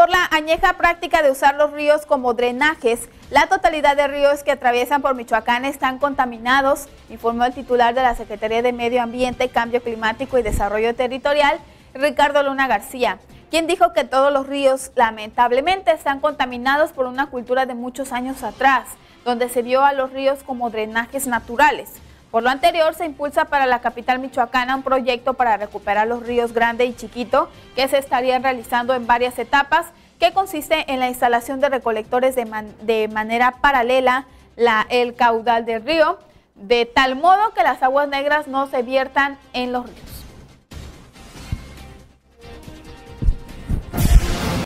Por la añeja práctica de usar los ríos como drenajes, la totalidad de ríos que atraviesan por Michoacán están contaminados, informó el titular de la Secretaría de Medio Ambiente, Cambio Climático y Desarrollo Territorial, Ricardo Luna García, quien dijo que todos los ríos lamentablemente están contaminados por una cultura de muchos años atrás, donde se vio a los ríos como drenajes naturales. Por lo anterior, se impulsa para la capital michoacana un proyecto para recuperar los ríos Grande y Chiquito, que se estarían realizando en varias etapas, que consiste en la instalación de recolectores de manera paralela el caudal del río, de tal modo que las aguas negras no se viertan en los ríos.